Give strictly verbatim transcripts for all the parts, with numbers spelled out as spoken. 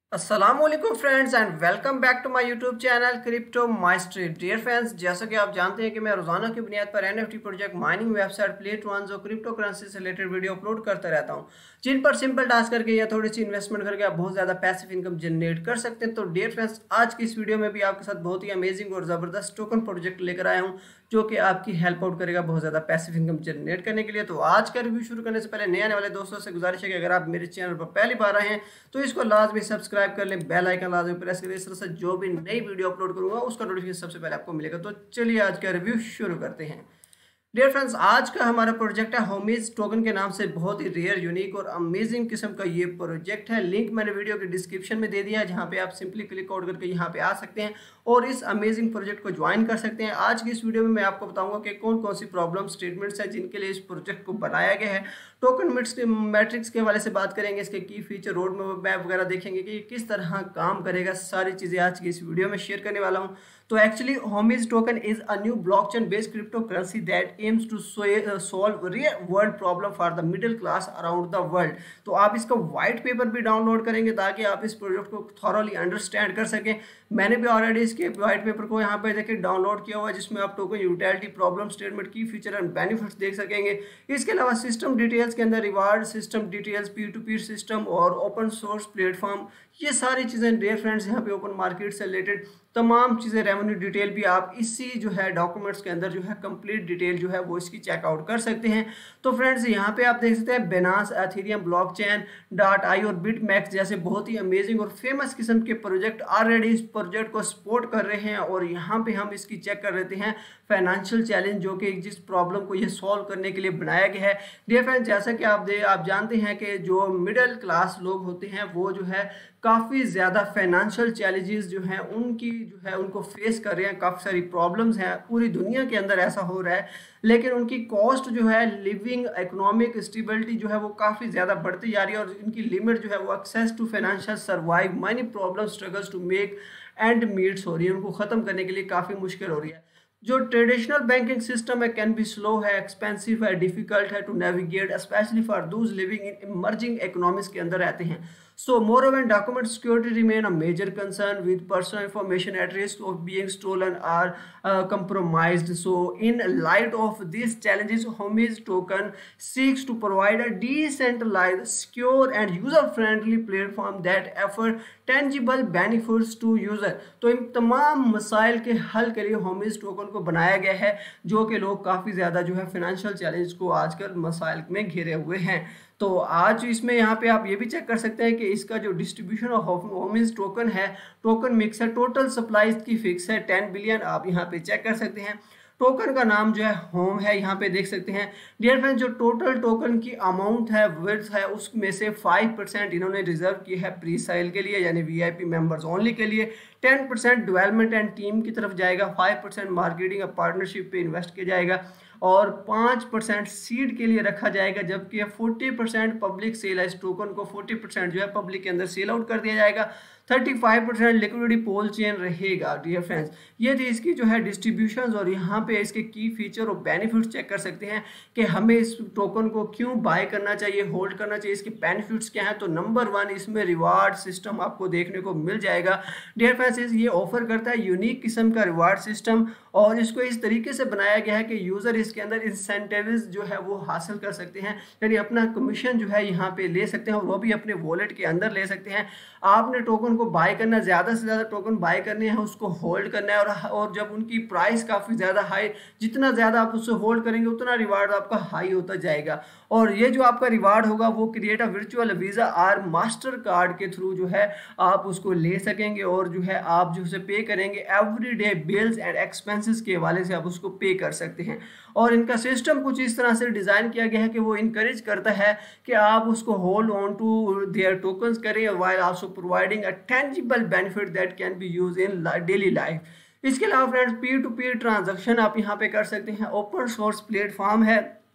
अस्सलामुअलैकुम friends and welcome back to my YouTube channel crypto mastery. Dear friends, जैसा कि आप जानते हैं कि मैं रोजाना की बुनियाद पर NFT project, mining website, plate one और क्रिप्टो करेंसी से रिलेटेड वीडियो अपलोड करता रहता हूं, जिन पर सिंपल टास्क करके या थोड़ी सी इन्वेस्टमेंट करके आप बहुत ज़्यादा पैसिव इनकम जनरेट कर सकते हैं। तो डियर फ्रेंड्स, आज की इस वीडियो में भी आपके साथ बहुत ही अमेजिंग और ज़बरदस्त टोकन प्रोजेक्ट लेकर आया हूँ जो कि आपकी हेल्प आउट करेगा बहुत ज़्यादा पैसिव इनकम जनरेट करने के लिए। तो आज का रिव्यू शुरू करने से पहले नए आने वाले दोस्तों से गुजारिश है कि अगर आप मेरे चैनल पर पहली बार आए हैं तो इसको लाजमी सब्सक्राइब कर लें, बेल आइकन लाजमी प्रेस करें। इस तरह से जो भी नई वीडियो अपलोड करूंगा उसका नोटिफिकेशन सबसे पहले आपको मिलेगा। तो चलिए आज का रिव्यू शुरू करते हैं। डियर फ्रेंड्स, आज का हमारा प्रोजेक्ट है होमीज टोकन के नाम से। बहुत ही रेयर, यूनिक और अमेजिंग किस्म का ये प्रोजेक्ट है। लिंक मैंने वीडियो के डिस्क्रिप्शन में दे दिया है, जहां पे आप सिंपली क्लिक आउट करके यहां पे आ सकते हैं और इस अमेजिंग प्रोजेक्ट को ज्वाइन कर सकते हैं। आज की इस वीडियो में मैं आपको बताऊंगा कि कौन कौन सी प्रॉब्लम स्टेटमेंट्स हैं जिनके लिए इस प्रोजेक्ट को बनाया गया है। टोकन मिट्स के मैट्रिक्स के हवाले से बात करेंगे, इसके की फीचर, रोड मैप वगैरह देखेंगे कि किस तरह काम करेगा। सारी चीज़ें आज की इस वीडियो में शेयर करने वाला हूँ। तो actually Homies token is a new blockchain based crypto currency that aims to solve real world problem for the middle class around the world. तो आप इसका व्हाइट पेपर भी डाउनलोड करेंगे ताकि आप इस प्रोजेक्ट को थॉरली अंडरस्टैंड कर सकें। मैंने भी ऑलरेडी इसके व्हाइट पेपर को यहाँ पे देखिए डाउनलोड किया हुआ है, जिसमें आप token utility, problem statement, key feature and benefits देख सकेंगे। इसके अलावा सिस्टम डिटेल्स के अंदर reward system details, P to P system और ओपन सोर्स प्लेटफॉर्म, ये सारी चीज़ें डियर फ्रेंड्स यहाँ पे ओपन मार्केट से रिलेटेड तमाम चीज़ें, रेवेन्यू डिटेल भी आप इसी जो है डॉक्यूमेंट्स के अंदर जो है कंप्लीट डिटेल जो है वो इसकी चेकआउट कर सकते हैं। तो फ्रेंड्स यहाँ पे आप देख सकते हैं Binance, Ethereum, blockchain dot I और बिटमैक्स जैसे बहुत ही अमेजिंग और फेमस किस्म के प्रोजेक्ट ऑलरेडी इस प्रोजेक्ट को सपोर्ट कर रहे हैं। और यहाँ पे हम इसकी चेक कर लेते हैं फाइनेंशियल चैलेंज, जो कि जिस प्रॉब्लम को ये सॉल्व करने के लिए बनाया गया है। डियर फ्रेंड्स, जैसा कि आप दे आप जानते हैं कि जो मिडिल क्लास लोग होते हैं वो जो है काफ़ी ज़्यादा फाइनेंशियल चैलेंजेस जो हैं उनकी जो है उनको फेस कर रहे हैं। काफ़ी सारी प्रॉब्लम्स हैं, पूरी दुनिया के अंदर ऐसा हो रहा है, लेकिन उनकी कॉस्ट जो है लिविंग, इकोनॉमिक स्टेबिलिटी जो है वो काफ़ी ज़्यादा बढ़ती जा रही है और इनकी लिमिट जो है वो access to financial survive money problem struggles to make end meets हो रही है। उनको ख़त्म करने के लिए काफ़ी मुश्किल हो रही है। जो ट्रेडिशनल बैंकिंग सिस्टम है कैन बी स्लो है, एक्सपेंसिव है, डिफिकल्ट है to navigate, especially for those living in emerging economics के अंदर रहते हैं। So moreover, document security remain a major concern with personal information at risk of being stolen or uh, compromised. So in light of these challenges, Homies token seeks to provide a decentralized, secure and user-friendly platform that offer tangible benefits to user. तो इन तमाम मसाइल के हल के लिए homies token को बनाया गया है, जो कि लोग काफ़ी ज़्यादा जो है फिनेंशियल चैलेंज को आजकल मसाइल में घिरे हुए हैं। तो आज इसमें यहाँ पे आप ये भी चेक कर सकते हैं कि इसका जो डिस्ट्रीब्यूशन ऑफ होमीज टोकन है, टोकन मिक्स है, टोटल सप्लाई की फिक्स है टेन बिलियन। आप यहाँ पे चेक कर सकते हैं। टोकन का नाम जो है होम है, यहाँ पे देख सकते हैं। डियर फ्रेंड्स, जो टोटल टोकन की अमाउंट है, विड्थ है, उसमें से फाइव परसेंट इन्होंने रिजर्व की है प्री सेल के लिए, यानी वीआईपी मेंबर्स ओनली के लिए। Ten percent development and team की तरफ जाएगा, फाइव परसेंट मार्केटिंग और पार्टनरशिप पे इन्वेस्ट किया जाएगा और पाँच परसेंट सीड के लिए रखा जाएगा, जबकि फोर्टी परसेंट पब्लिक सेल है। इस टोकन को फोर्टी परसेंट जो है पब्लिक के अंदर सेल आउट कर दिया जाएगा। Thirty five percent liquidity pool chain रहेगा। डियर फ्रेंड्स, ये थी इसकी जो है डिस्ट्रीब्यूशन और यहाँ पे इसके की फीचर और बेनिफिट्स चेक कर सकते हैं कि हमें इस टोकन को क्यों बाय करना चाहिए, होल्ड करना चाहिए, इसके बेनिफिट्स क्या हैं। तो नंबर वन, इसमें रिवार्ड सिस्टम आपको देखने को मिल जाएगा। डियर फ्रेंड्स, ये ऑफर करता है यूनिक किस्म का रिवार्ड सिस्टम और इसको इस तरीके से बनाया गया है कि यूज़र इसके अंदर इंसेंटिव्स जो है वो हासिल कर सकते हैं, यानी अपना कमीशन जो है यहाँ पे ले सकते हैं और वो भी अपने वॉलेट के अंदर ले सकते हैं। आपने टोकन को बाय करना, ज़्यादा से ज़्यादा टोकन बाय करने हैं, उसको होल्ड करना है और और जब उनकी प्राइस काफ़ी ज़्यादा हाई, जितना ज़्यादा आप उससे होल्ड करेंगे उतना रिवार्ड आपका हाई होता जाएगा। और ये जो आपका रिवार्ड होगा वो क्रिएट अ वर्चुअल वीज़ा और मास्टर कार्ड के थ्रू जो है आप उसको ले सकेंगे और जो है आप जो उसे पे करेंगे every day bills and expenses के हवाले से आप उसको पे कर सकते हैं। और इनका सिस्टम कुछ इस तरह से डिज़ाइन किया गया है कि वो इनकरेज करता है कि आप उसको hold on to their tokens करें while also providing a tangible benefit that can be use in daily life. इसके अलावा friends, peer to peer transaction आप यहाँ पे कर सकते हैं। ओपन सोर्स प्लेटफॉर्म है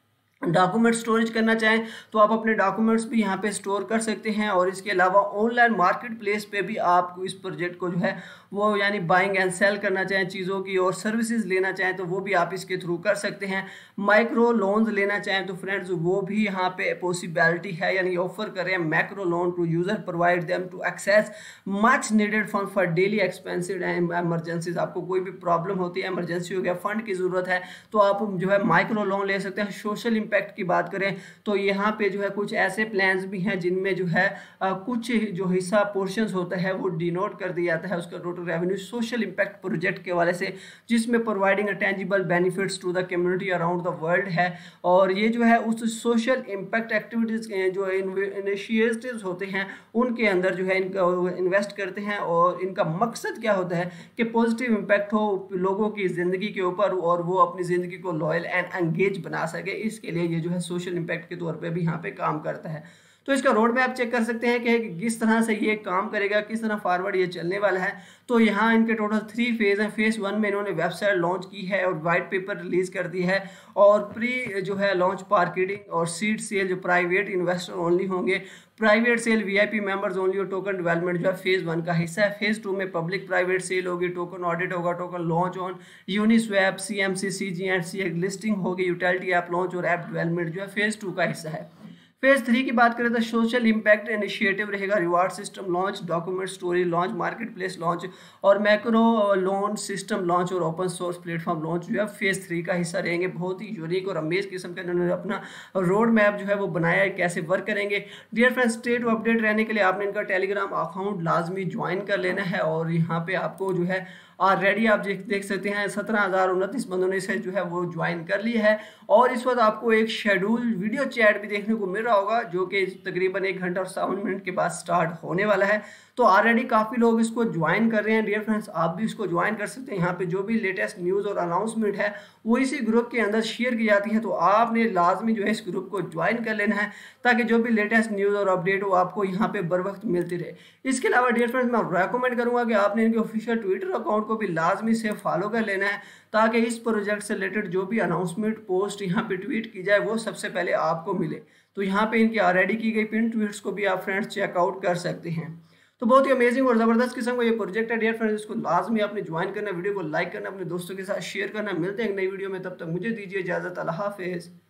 डॉक्यूमेंट स्टोरेज करना चाहें तो आप अपने डॉक्यूमेंट्स भी यहाँ पे स्टोर कर सकते हैं। और इसके अलावा ऑनलाइन मार्केट प्लेस पे भी आप इस प्रोजेक्ट को जो है वो यानी बाइंग एंड सेल करना चाहें चीज़ों की और सर्विसेज लेना चाहें तो वो भी आप इसके थ्रू कर सकते हैं। माइक्रो लोन्स लेना चाहें तो फ्रेंड्स वो भी यहाँ पे पॉसिबिलिटी है, यानी ऑफर करें macro loan to user provide them to access much needed fund for daily expensive and emergencies. आपको कोई भी प्रॉब्लम होती है, एमरजेंसी हो गया, फंड की ज़रूरत है तो आप जो है माइक्रो लोन ले सकते हैं। सोशल इम्पैक्ट की बात करें तो यहाँ पे जो है कुछ ऐसे प्लान्स भी हैं जिनमें जो है आ, कुछ जो हिस्सा पोर्शंस होता है वो डिनोट कर दिया जाता है उसका total revenue social impact project के वाले से, जिसमें providing tangible benefits to the community around the world है। और ये जो है उस सोशल इम्पैक्ट एक्टिविटीज़ जो इनिशिएटिव्स होते हैं उनके अंदर जो है इनका इन्वेस्ट करते हैं और इनका मकसद क्या होता है कि पॉजिटिव इम्पैक्ट हो लोगों की ज़िंदगी के ऊपर और वो अपनी ज़िंदगी को लॉयल एंड एंगेज बना सके। इसके लिए ये जो है सोशल इम्पैक्ट के तौर पे भी यहाँ पे काम करता है। तो इसका रोड मैप चेक कर सकते हैं कि किस तरह से ये काम करेगा, किस तरह फॉरवर्ड ये चलने वाला है। तो यहाँ इनके टोटल थ्री फेज़ हैं। फेज़ वन में इन्होंने वेबसाइट लॉन्च की है और वाइट पेपर रिलीज़ कर दी है और प्री जो है लॉन्च मार्केटिंग और सीड सेल जो प्राइवेट इन्वेस्टर ओनली होंगे, private sale VIP members only और टोकन डेवलपमेंट जो है फेज़ वन का हिस्सा है। फेज़ टू में पब्लिक प्राइवेट सेल होगी, टोकन ऑडिट होगा, token launch on Uniswap, CMC, CG and C, listing होगी, यूटिलिटी ऐप लॉन्च और ऐप डेवलपमेंट जो है फेज़ टू का हिस्सा है। फेज थ्री की बात करें तो सोशल इम्पैक्ट इनिशिएटिव रहेगा, reward system launch, document storage launch, market place launch और मैक्रो लोन सिस्टम लॉन्च और ओपन सोर्स प्लेटफॉर्म लॉन्च जो है फेज थ्री का हिस्सा रहेंगे। बहुत ही यूनिक और अमेज किस्म का इन्होंने अपना रोड मैप जो है वो बनाया है, कैसे वर्क करेंगे। Dear friends, stay to update रहने के लिए आपने इनका टेलीग्राम अकाउंट लाजमी ज्वाइन कर लेना है और यहाँ पे आपको जो है ऑलरेडी आप देख सकते हैं सत्रह हज़ार उनतीस बंदों ने इसे जो है वो ज्वाइन कर लिया है। और इस वक्त आपको एक शेड्यूल वीडियो चैट भी देखने को मिल रहा होगा जो कि तकरीबन एक घंटा और सावन मिनट के बाद स्टार्ट होने वाला है। तो ऑलरेडी काफ़ी लोग इसको ज्वाइन कर रहे हैं। डियर फ्रेंड्स, आप भी इसको ज्वाइन कर सकते हैं। यहाँ पे जो भी लेटेस्ट न्यूज़ और अनाउंसमेंट है वो इसी ग्रुप के अंदर शेयर की जाती है, तो आपने लाजमी जो है इस ग्रुप को ज्वाइन कर लेना है ताकि जो भी लेटेस्ट न्यूज़ और अपडेट हो आपको यहाँ पे बर वक्त मिलती रहे। इसके अलावा डियर फ्रेंड्स, मैं रेकमेंड करूँगा कि आपने इनके ऑफिशियल ट्विटर अकाउंट को भी लाजमी से फॉलो कर लेना है ताकि इस प्रोजेक्ट से रिलेटेड जो भी अनाउंसमेंट पोस्ट यहाँ पे ट्वीट की जाए वो सबसे पहले आपको मिले। तो यहाँ पे इनकी ऑलरेडी की गई पिन ट्वीट्स को भी आप फ्रेंड्स चेकआउट कर सकते हैं। तो बहुत ही अमेजिंग और ज़बरदस्त किस्म का ये प्रोजेक्ट है डियर फ्रेंड्स, इसको लाजमी आपने ज्वाइन करना, वीडियो को लाइक करना, अपने दोस्तों के साथ शेयर करना। मिलते हैं एक नई वीडियो में, तब तक मुझे दीजिए इजाज़त। अल्लाह हाफिज़।